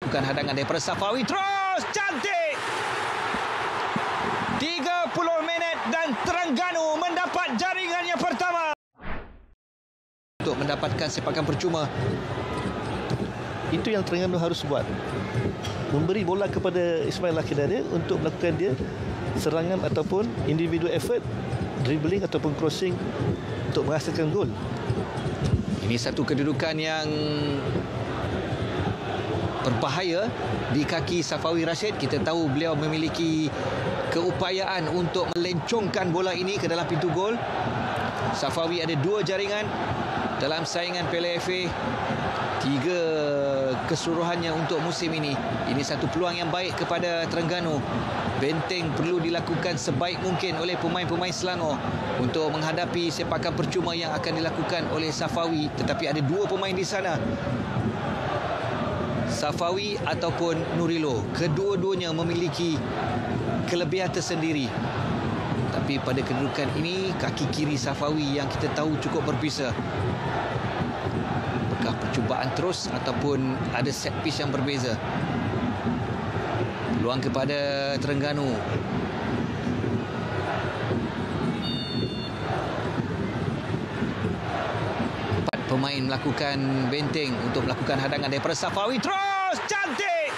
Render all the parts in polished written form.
Bukan hadangan daripada Safawi. Terus cantik. 30 minit dan Terengganu mendapat jaringan yang pertama. Untuk mendapatkan sepakan percuma. Itu yang Terengganu harus buat. Memberi bola kepada Ismail Lakidare untuk melakukan dia serangan ataupun individual effort, dribbling ataupun crossing untuk menghasilkan gol. Ini satu kedudukan yang berbahaya di kaki Safawi Rashid. Kita tahu beliau memiliki keupayaan untuk melencongkan bola ini ke dalam pintu gol. Safawi ada 2 jaringan dalam saingan Piala FA. 3 keseluruhannya untuk musim ini. Ini satu peluang yang baik kepada Terengganu. Benteng perlu dilakukan sebaik mungkin oleh pemain-pemain Selangor untuk menghadapi sepakan percuma yang akan dilakukan oleh Safawi. Tetapi ada 2 pemain di sana, Safawi ataupun Nurilo. Kedua-duanya memiliki kelebihan tersendiri. Tapi pada kedudukan ini, kaki kiri Safawi yang kita tahu cukup berpisah. Apakah percubaan terus ataupun ada set piece yang berbeza? Peluang kepada Terengganu. Empat pemain melakukan benteng untuk melakukan hadangan daripada Safawi. Terus cantik.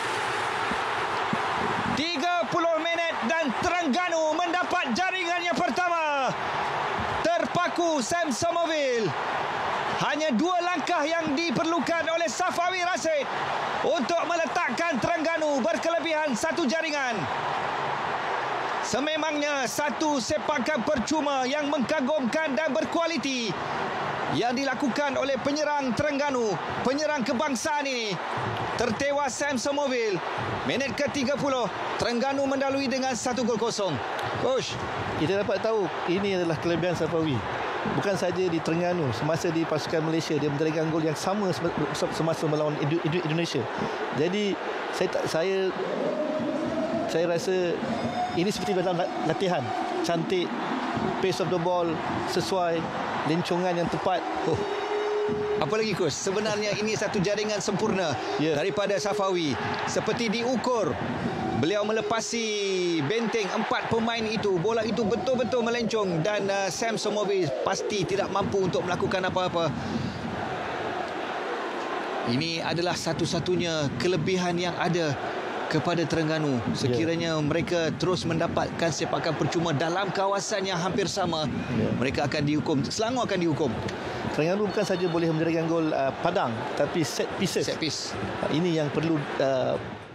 30 minit dan Terengganu mendapat jaringan yang pertama. Terpaku Sam Somerville. Hanya 2 langkah yang diperlukan oleh Safawi Rashid untuk meletakkan Terengganu berkelebihan 1 jaringan. Sememangnya satu sepakan percuma yang mengkagumkan dan berkualiti yang dilakukan oleh penyerang Terengganu, penyerang kebangsaan ini. Tertewas Sam Somerville. Minit ke-30, Terengganu mendalui dengan 1 gol kosong. Coach, kita dapat tahu ini adalah kelebihan Safawi. Bukan saja di Terengganu, semasa di pasukan Malaysia dia menjaringkan gol yang sama semasa melawan Indonesia. Jadi saya rasa ini seperti dalam latihan. Cantik, pace of the ball sesuai, lencongan yang tepat. Apa lagi, Coach? Sebenarnya ini satu jaringan sempurna daripada Safawi. Seperti diukur, beliau melepasi benteng 4 pemain itu. Bola itu betul-betul melencong dan Sam Somerville pasti tidak mampu untuk melakukan apa-apa. Ini adalah satu-satunya kelebihan yang ada kepada Terengganu. Sekiranya mereka terus mendapatkan sepakan percuma dalam kawasan yang hampir sama, mereka akan dihukum. Selangor akan dihukum. Terengganu bukan saja boleh menjaringkan gol padang, tapi set pieces. Set piece. Ini yang perlu